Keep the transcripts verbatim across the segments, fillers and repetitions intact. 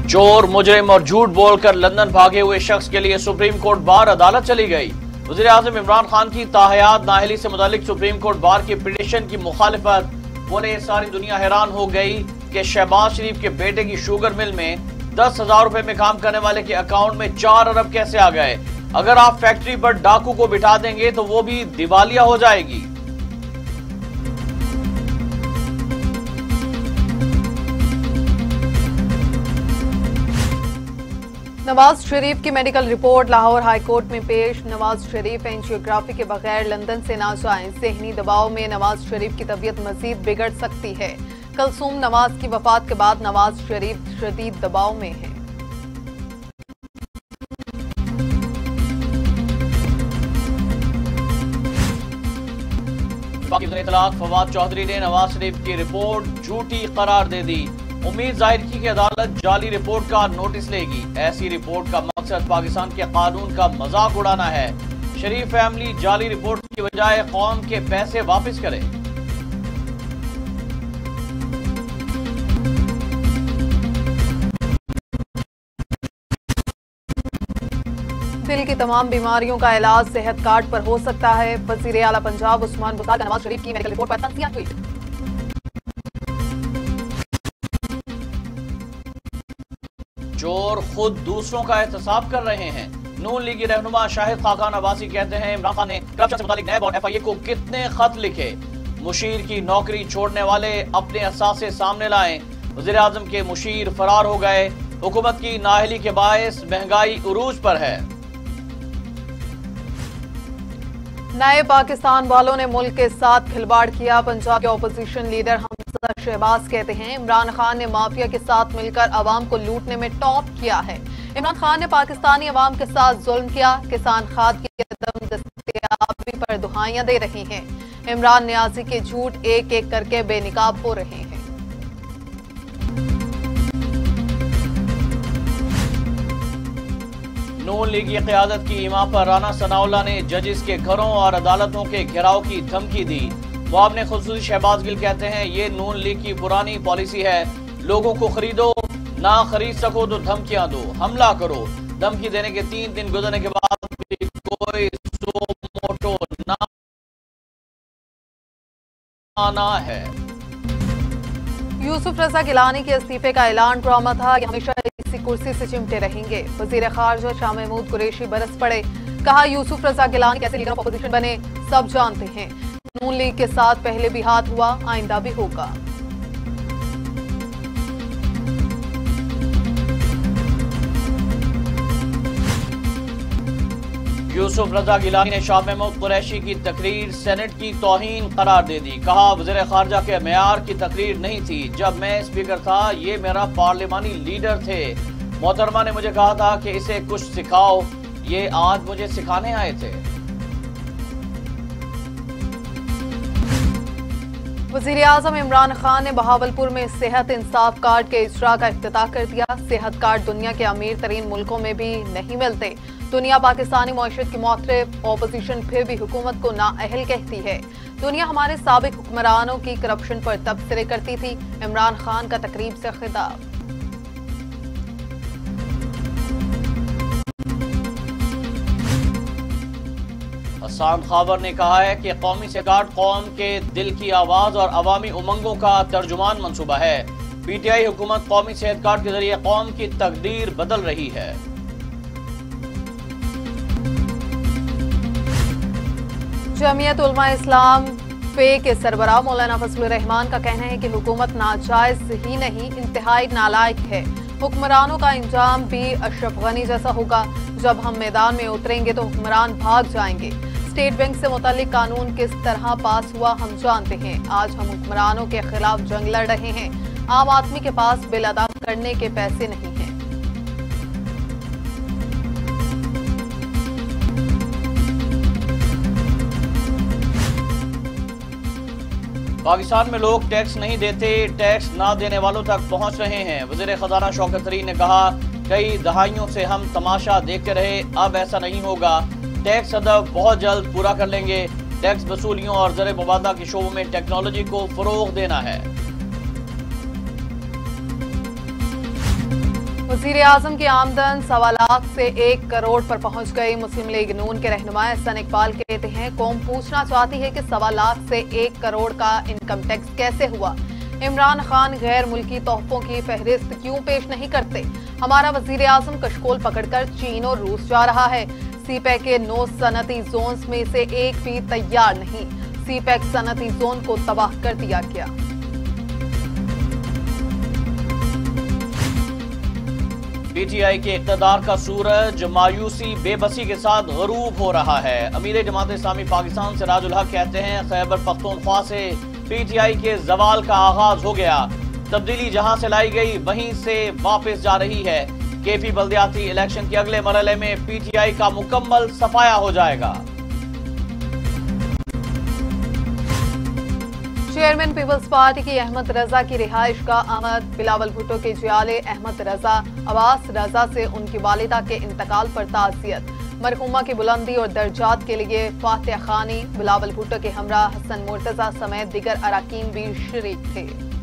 चोर, मुजरिम और झूठ बोलकर लंदन भागे हुए शख्स के लिए सुप्रीम कोर्ट बार अदालत चली गई। वज़ीर आज़म इमरान खान की ताहयात नाअहली से मुतालिक सुप्रीम कोर्ट बार की पिटीशन की मुखालिफत। बोले सारी दुनिया हैरान हो गई कि शहबाज शरीफ के बेटे की शुगर मिल में दस हजार रुपए में काम करने वाले के अकाउंट में चार अरब कैसे आ गए। अगर आप फैक्ट्री पर डाकू को बिठा देंगे तो वो भी दिवालिया हो जाएगी। नवाज शरीफ की medical report Lahore high court में पेश। नवाज शरीफ एंजियोग्राफी के बगैर लंदन से ना जाएं। ज़हनी दबाव में नवाज शरीफ की तबीयत मजीद बिगड़ सकती है। कलसूम नवाज की वफात के बाद नवाज शरीफ शदीद दबाव में है। इतलाक फवाद चौधरी ने नवाज शरीफ की रिपोर्ट झूठी करार दे दी। उम्मीद जाहिर की कि अदालत जाली रिपोर्ट का नोटिस लेगी। ऐसी रिपोर्ट का मकसद पाकिस्तान के कानून का मजाक उड़ाना है। शरीफ फैमिली जाली रिपोर्ट की बजाय कौम के पैसे वापस करे। दिल की तमाम बीमारियों का इलाज सेहत कार्ड पर हो सकता है। वजीर आला पंजाब उस्मान बुज़दार का नवाज शरीफ की मेडिकल रिपोर्ट पर तंज़िया ट्वीट। चोर खुद दूसरों का एहतसाब कर रहे हैं। नून लीगी रहनुमा शाहिद खाकान अब्बासी कहते हैं इमरान खान ने करप्शन से मुतालिक नैब और एफ आई ए को कितने खत लिखे। मुशीर की नौकरी छोड़ने वाले अपने असासे सामने लाएं। वज़ीर आज़म के मुशीर फरार हो गए। हुकूमत की नाअहली के बायस महंगाई उरूज पर है। नए पाकिस्तान वालों ने मुल्क के साथ खिलवाड़ किया। पंजाब के ऑपोजिशन लीडर हमजा शहबाज कहते हैं इमरान खान ने माफिया के साथ मिलकर अवाम को लूटने में टॉप किया है। इमरान खान ने पाकिस्तानी अवाम के साथ जुल्म किया। किसान खाद की अदम दस्तयाबी पर दुहाइयां दे रही हैं। इमरान न्याजी के झूठ एक एक करके बेनिकाब हो रहे हैं। नून लीग की क़यादत की इमा पर राना सनाउल्लाह ने जजिस के घरों और अदालतों के घेराव की धमकी दी। वो अपने खुसूसी शहबाज गिल कहते हैं ये नून लीग की पुरानी पॉलिसी है। लोगों को खरीदो, ना खरीद सको तो धमकियां दो, हमला करो। धमकी देने के तीन दिन गुजरने के बाद भी कोई सो मोटो ना आना है। यूसुफ रजा गिलानी के इस्तीफे का ऐलान ड्रामा था। ये हमेशा इसी कुर्सी से चिमटे रहेंगे। वजीर खारजा शाह महमूद कुरैशी बरस पड़े। कहा यूसुफ रजा गिलानी कैसे लीडर ऑफ अपोजिशन बने सब जानते हैं। नून लीग के साथ पहले भी हाथ हुआ, आइंदा भी होगा। यूसुफ रजा गिलानी ने शाह महमूद कुरैशी की तकरीर सेनेट की तौहीन करार दे दी। कहा वज़ीर खारजा के मेयार की तकरीर नहीं थी। जब मैं स्पीकर था ये मेरा पार्लिमानी लीडर थे। मोहतरमा ने मुझे कहा था कि इसे कुछ सिखाओ। ये आज मुझे सिखाने आए थे। वज़ीर आज़म इमरान खान ने बहावलपुर में सेहत इंसाफ कार्ड के इजरा का इफ्तिताह कर दिया। सेहत कार्ड दुनिया के अमीर तरीन मुल्कों में भी नहीं मिलते। दुनिया पाकिस्तानी मौशत की मौतरफ, ऑपोजिशन फिर भी हुकूमत को नाअहल कहती है। दुनिया हमारे साबिक हुक्मरानों की करप्शन पर तबसरे करती थी। इमरान खान का तकरीब से खिताब। हसन खावर ने कहा है कि कौमी सेहत कार्ड कौम के दिल की आवाज और अवामी उमंगों का तर्जुमान मंसूबा है। पीटीआई हुकूमत कौमी सेहत कार्ड के जरिए कौम की तकदीर बदल रही है। जमीयत उलमा इस्लाम फे के सरबराह मौलाना फजलुर रहमान का कहना है कि हुकूमत नाजायज ही नहीं इंतहाई नालायक है। हुक्मरानों का इंजाम भी अशरफ गनी जैसा होगा। जब हम मैदान में उतरेंगे तो हुक्मरान भाग जाएंगे। स्टेट बैंक से मुतालिक कानून किस तरह पास हुआ हम जानते हैं। आज हम हुक्मरानों के खिलाफ जंग लड़ रहे हैं। आम आदमी के पास बिल अदा करने के पैसे नहीं हैं। पाकिस्तान में लोग टैक्स नहीं देते, टैक्स ना देने वालों तक पहुंच रहे हैं। वज़ीर खजाना शौकत तरीन ने कहा कई दहाइयों से हम तमाशा देखते रहे, अब ऐसा नहीं होगा। टैक्स हदफ बहुत जल्द पूरा कर लेंगे। टैक्स वसूलियों और ज़र मुबादला के शोबों में टेक्नोलॉजी को फरोग देना है। वजीर आजम की आमदन सवा लाख से एक करोड़ पर पहुंच गई। मुस्लिम लीग नून के रहनुमा एहसन इकबाल कहते हैं, कौम पूछना चाहती है कि सवा लाख से एक करोड़ का इनकम टैक्स कैसे हुआ। इमरान खान गैर मुल्की तोहफों की फहरिस्त क्यों पेश नहीं करते। हमारा वजीर आजम कशकोल पकड़कर चीन और रूस जा रहा है। सी पैक के नौ सनती जोन में से एक भी तैयार नहीं। सी पैक सनती जोन को तबाह कर दिया गया। पीटीआई के इक़्तिदार का सूरज मायूसी बेबसी के साथ गरूब हो रहा है। अमीर जमात इस्लामी पाकिस्तान सिराजुल हक कहते हैं, खैबर पख्तूनख्वा से पीटीआई के जवाल का आगाज हो गया। तब्दीली जहां से लाई गई वहीं से वापस जा रही है। केपी बल्दियाती इलेक्शन के अगले मरहले में पीटीआई का मुकम्मल सफाया हो जाएगा। चेयरमैन पीपल्स पार्टी की अहमद रजा की रिहाइश का आमद। बिलावल भुट्टो के जियाले अहमद रजा अब्बास रजा से उनकी वालिदा के इंतकाल पर ताज़ियत। मरहुमा की बुलंदी और दर्जात के लिए फातिहा खानी। बिलावल भुट्टो के हमरा हसन मुर्तजा समेत दीगर अरकान भी शरीक थे।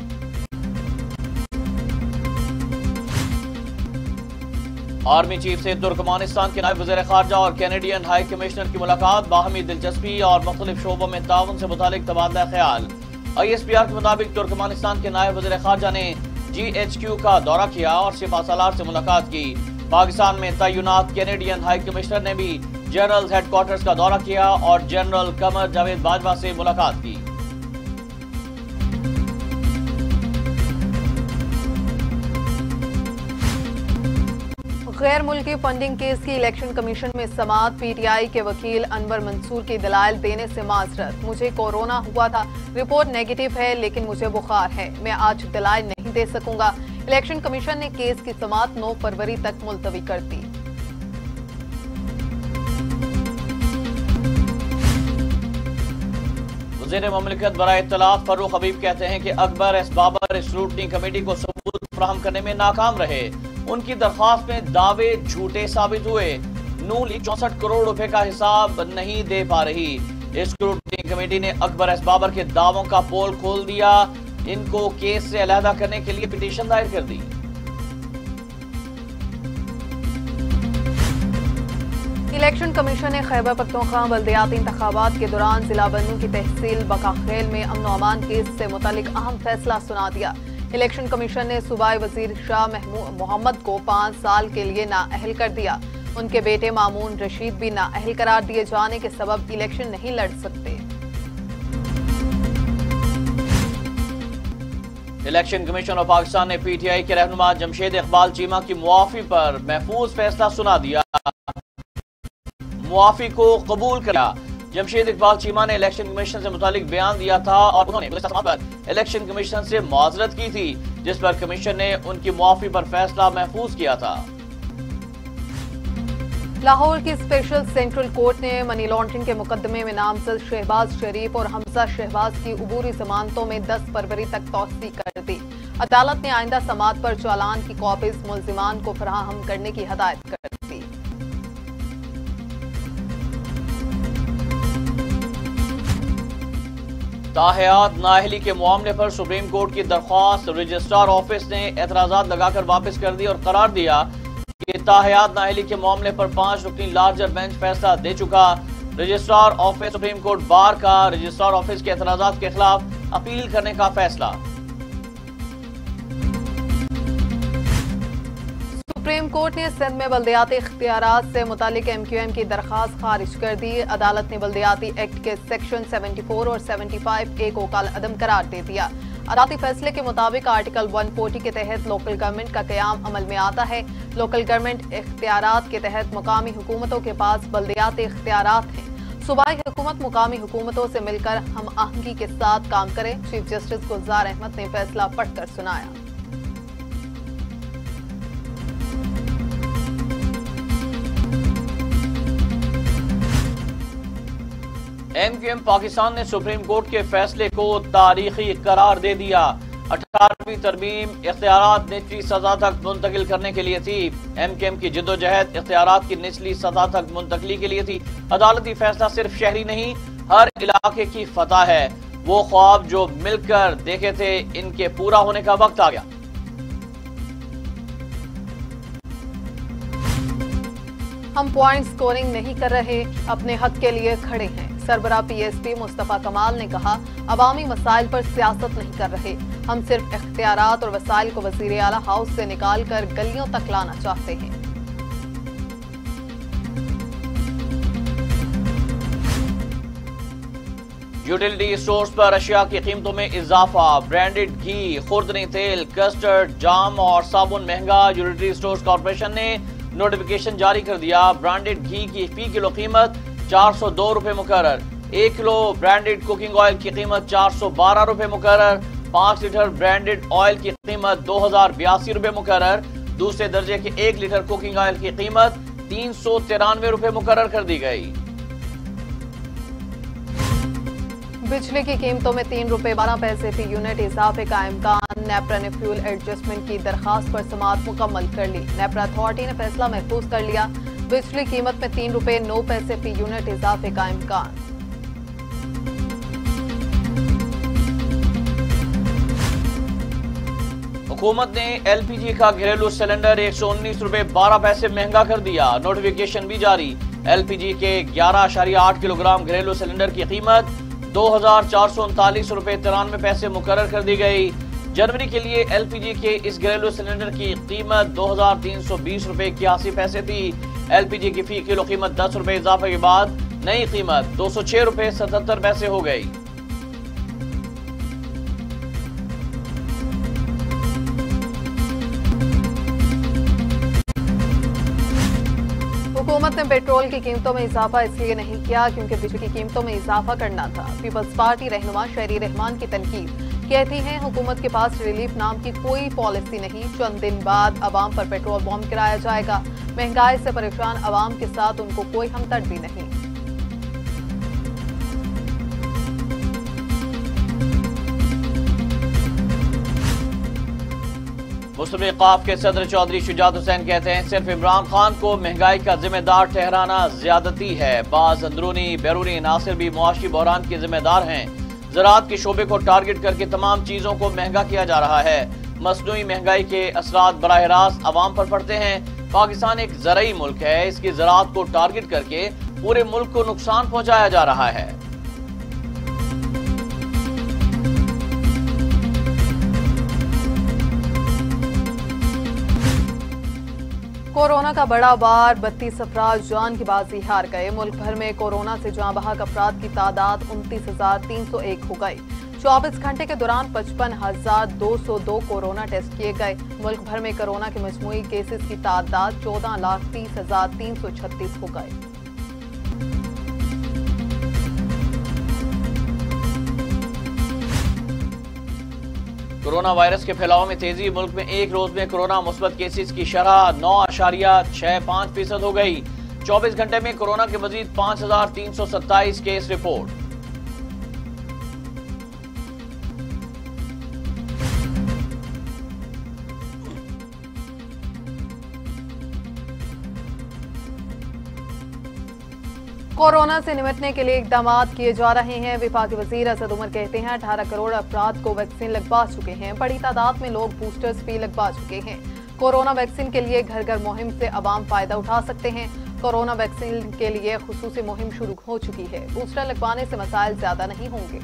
आर्मी चीफ से तुर्कमानिस्तान के नायब वज़ीर खारजा और कैनेडियन हाई कमिश्नर की मुलाकात। बाहमी दिलचस्पी और मुख्तलिफ शोबों में ताउन से मुतालिक तबादला ख्याल। आई एस पी आर के मुताबिक तुर्कमानिस्तान के नायब वज़ीर खारजा ने जी एच क्यू का दौरा किया और सिपा सालार से मुलाकात की। पाकिस्तान में तैनात कैनेडियन हाई कमिश्नर ने भी जनरल हेडक्वार्टर्स का दौरा किया और जनरल कमर जावेद बाजवा से मुलाकात की। गैर मुल्की फंडिंग केस की इलेक्शन कमीशन में समाअत। पीटीआई के वकील अनवर मंसूर की दलाइल देने से माजरत। मुझे कोरोना हुआ था, रिपोर्ट नेगेटिव है लेकिन मुझे बुखार है, मैं आज दलाइल नहीं दे सकूंगा। इलेक्शन कमीशन ने केस की समाअत नौ फरवरी तक मुलतवी कर दी। वज़ीर मुमलिकत बराए इत्तलात फर्रुख हबीब कहते हैं कि Akbar S Babar scrutiny committee को सबूत फराहम करने में नाकाम रहे। उनकी दरख्वास्त में दावे झूठे साबित हुए। नून लीग चौसठ करोड़ रुपए का हिसाब नहीं दे पा रही। स्क्रूटनी कमेटी ने अकबर एस बाबर के दावों का पोल खोल दिया। इनको केस से अलहदा करने के लिए पिटीशन दायर कर दी। इलेक्शन कमीशन ने खैबर पख्तूनख्वा बल्दियाती इंतखाबात के दौरान जिला बन्नू की तहसील बकाखेल में अमन व अमान केस से मुतालिक अहम फैसला सुना दिया। इलेक्शन कमीशन ने सूबाई वजीर शाह मोहम्मद को पाँच साल के लिए नाअहल कर दिया। उनके बेटे मामून रशीद भी नाअहल करार दिए जाने के सबब इलेक्शन नहीं लड़ सकते। इलेक्शन कमीशन ऑफ पाकिस्तान ने पीटीआई के रहनुमा जमशेद इकबाल चीमा की मुआफी पर महफूज फैसला सुना दिया। मुआफी को कबूल किया। जमशेद इकबाल चीमा ने इलेक्शन कमीशन से मुतालिक बयान दिया था और उन्होंने पर इलेक्शन कमीशन से माजरत की थी, जिस पर कमीशन ने उनकी मुआफी पर फैसला महफूज किया था। लाहौर की स्पेशल सेंट्रल कोर्ट ने मनी लॉन्ड्रिंग के मुकदमे में नामजद शहबाज शरीफ और हमजा शहबाज की उबूरी जमानतों में दस फरवरी तक तौसीक कर दी। अदालत ने आइंदा समाअत पर चालान की कॉपीज मुल्जिमान को फराहम करने की हदायत कर दी। ताहयात नाअहली के मामले पर सुप्रीम कोर्ट की दरख्वास्त रजिस्ट्रार ऑफिस ने एतराजात लगाकर वापस कर दी और करार दिया कि ताहयात नाअहली के मामले पर पांच रुकनी लार्जर बेंच फैसला दे चुका। Registrar office supreme court bar का रजिस्ट्रार ऑफिस के एतराजात के खिलाफ अपील करने का फैसला। सुप्रीम कोर्ट ने सिंध में बल्दियाती इख्तियारात से मुतालिक एम क्यू एम की दरखास्त खारिज कर दी। अदालत ने बल्दियाती एक्ट के सेक्शन चौहत्तर और पचहत्तर ए को काल अदम करार दे दिया। अदालती फैसले के मुताबिक आर्टिकल एक सौ चालीस के तहत लोकल गवर्नमेंट का क़याम अमल में आता है। लोकल गवर्नमेंट इख्तियारात के तहत मुकामी हुकूमतों के पास बल्दियाती इख्तियारात हैं। सूबाई हुकूमत मुकामी हुकूमतों से मिलकर हम आहंगी के साथ काम करे। चीफ जस्टिस गुलजार अहमद ने फैसला पढ़कर सुनाया। एम क्यू एम पाकिस्तान ने सुप्रीम कोर्ट के फैसले को तारीखी करार दे दिया। अठारहवीं तरमीम इख्तियारात निचली सतह तक मुंतकिल करने के लिए थी। एम क्यू एम की जिद्दोजहद इख्तियारात की निचली सतह तक मुंतकली के लिए थी। अदालती फैसला सिर्फ शहरी नहीं, हर इलाके की फतह है। वो ख्वाब जो मिलकर देखे थे, इनके पूरा होने का वक्त आ गया। हम पॉइंट स्कोरिंग नहीं कर रहे, अपने हक के लिए खड़े हैं। सरबराह पीएसपी मुस्तफा कमाल ने कहा, अवामी मसाइल पर सियासत नहीं कर रहे, हम सिर्फ इख्तियारात और वसाइल को वजीर आला हाउस से निकाल कर गलियों तक लाना चाहते हैं। यूटिलिटी स्टोर्स पर अशिया की कीमतों में इजाफा, ब्रांडेड घी, खुर्दनी तेल, कस्टर्ड, जाम और साबुन महंगा। यूटिलिटी स्टोर्स कॉर्पोरेशन ने नोटिफिकेशन जारी कर दिया। ब्रांडेड घी की फी किलो कीमत चार सौ दो रुपए मुकर्रर, एक किलो ब्रांडेड कुकिंग ऑयल की कीमत चार सौ बारह रुपए मुकर्रर, पाँच लीटर ब्रांडेड ऑयल की कीमत दो हजार बयासी रुपए मुकर्रर। दूसरे दर्जे के एक लीटर कुकिंग ऑयल की कीमत तीन सौ तिरानवे रुपए मुकर्रर कर दी गई। बिजली की कीमतों में तीन रुपए बारह पैसे फी यूनिट इजाफे का इम्कान। नेपरा ने फ्यूल एडजस्टमेंट की दरखास्त पर समाअत मुकम्मल कर ली। नेपरा अथॉरिटी ने फैसला महफूज कर लिया। बिजली कीमत में तीन रुपए नौ पैसे फी यूनिट इजाफे का इम्कान। हुकूमत ने एलपीजी का घरेलू सिलेंडर एक सौ उन्नीस रुपए बारह पैसे महंगा कर दिया। नोटिफिकेशन भी जारी। एलपीजी के ग्यारह अशारिया आठ किलोग्राम घरेलू सिलेंडर की कीमत दो हजार चार सौ उनतालीस रुपए तिरानवे पैसे मुकर्रर कर दी गई। जनवरी के लिए एलपीजी के इस घरेलू सिलेंडर की कीमत दो हजार तीन सौ बीस रुपए इक्यासी पैसे थी। एलपीजी की फी किलो कीमत दस रुपए इजाफे के बाद नई कीमत दो सौ छह रुपए सतहत्तर पैसे हो गई। हुकूमत ने पेट्रोल की कीमतों में इजाफा इसलिए नहीं किया क्योंकि बिजली की कीमतों में इजाफा करना था। पीपल्स पार्टी रहनुमा शहरी रहमान की तनकीद, कहती हैं हुकूमत के पास रिलीफ नाम की कोई पॉलिसी नहीं। चंद दिन बाद अवाम पर पेट्रोल बॉम्ब गिराया जाएगा। महंगाई से परेशान अवाम के साथ उनको कोई हमदर्दी नहीं। मुस्लिम लीग क़ाफ के सदर चौधरी शुजात हुसैन कहते हैं, सिर्फ इमरान खान को महंगाई का जिम्मेदार ठहराना ज्यादती है। बाज अंदरूनी बैरूनी नासिर भी मुआशी बहरान के जिम्मेदार हैं। ज़राअत के शोबे को टारगेट करके तमाम चीजों को महंगा किया जा रहा है। मसनूई महंगाई के असरात बराह रास्त अवाम पर पड़ते हैं। पाकिस्तान एक ज़रई मुल्क है, इसकी ज़राअत को टारगेट करके पूरे मुल्क को नुकसान पहुंचाया जा रहा है। कोरोना का बड़ा वार, बत्तीस अफराद जान की बाजी हार गए। मुल्क भर में कोरोना से जाँ बहक अफराद की तादाद उनतीस हजार तीन सौ एक हो गई। चौबीस घंटे के दौरान पचपन हजार दो सौ दो कोरोना टेस्ट किए गए। मुल्क भर में कोरोना के मजमूई केसेस की तादाद चौदह लाख तीस हजार तीन सौ छत्तीस हो गए। कोरोना वायरस के फैलाव में तेजी। मुल्क में एक रोज में कोरोना मुस्बत केसेस की शरह नौ अशारिया छह पाँच फीसद हो गई। चौबीस घंटे में कोरोना के मजीद पांच हजार तीन सौ सत्ताईस केस रिपोर्ट। कोरोना से निपटने के लिए इकदाम किए जा रहे हैं। विफाकी वजीर असद उमर कहते हैं, अठारह करोड़ अफराद को वैक्सीन लगवा चुके हैं। बड़ी तादाद में लोग बूस्टर्स भी लगवा चुके हैं। कोरोना वैक्सीन के लिए घर घर मुहिम से अवाम फायदा उठा सकते हैं। कोरोना वैक्सीन के लिए खुसूसी मुहिम शुरू हो चुकी है। बूस्टर लगवाने से मसाइल ज्यादा नहीं होंगे।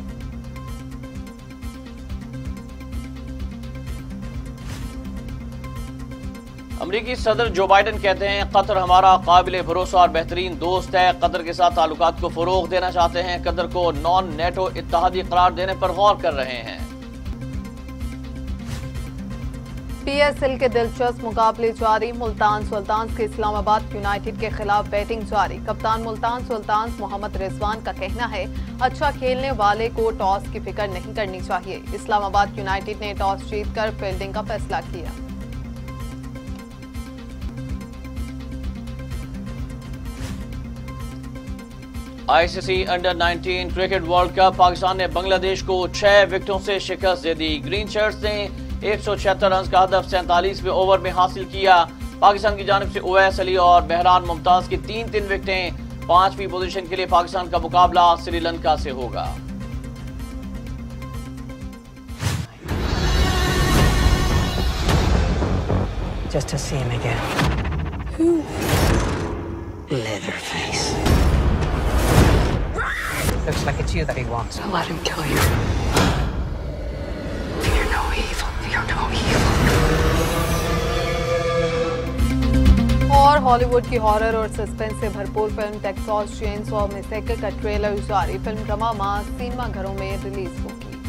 अमरीकी सदर जो बाइडन कहते हैं, कतर हमारा काबिल भरोसा और बेहतरीन दोस्त है। कतर के साथ ताल्लुकात को फरोग देना चाहते हैं। कतर को नॉन नेटो इत्तेहादी करार देने पर गौर कर रहे हैं। पीएसएल के दिलचस्प मुकाबले जारी। मुल्तान सुल्तान्स के इस्लामाबाद यूनाइटेड के खिलाफ बैटिंग जारी। कप्तान मुल्तान सुल्तान्स मोहम्मद रिजवान का कहना है, अच्छा खेलने वाले को टॉस की फिक्र नहीं करनी चाहिए। इस्लामाबाद यूनाइटेड ने टॉस जीतकर फील्डिंग का फैसला किया। ICC under nineteen cricket world cup, Pakistan ने बांग्लादेश को छह विकेटों से शिकस्त दे दी। ग्रीन शर्ट्स ने एक सौ छिहत्तर रन का हदफ सैंतालीसवें ओवर में हासिल किया। पाकिस्तान की जानिब से उवैस अली और मेहरान मुमताज की तीन तीन विकेटें। पांचवी पोजीशन के लिए पाकिस्तान का मुकाबला श्रीलंका से होगा। Just to see him again. Who Leatherface. Looks like it's you that he wants. So let him kill you. Fear no evil. Fear no evil. और हॉलीवुड की हॉरर और सस्पेंस से भरपूर फिल्म टेक्सास चेनसॉ मैसेकर का trailer जारी। Film drama mass cinema घरों में release होगी।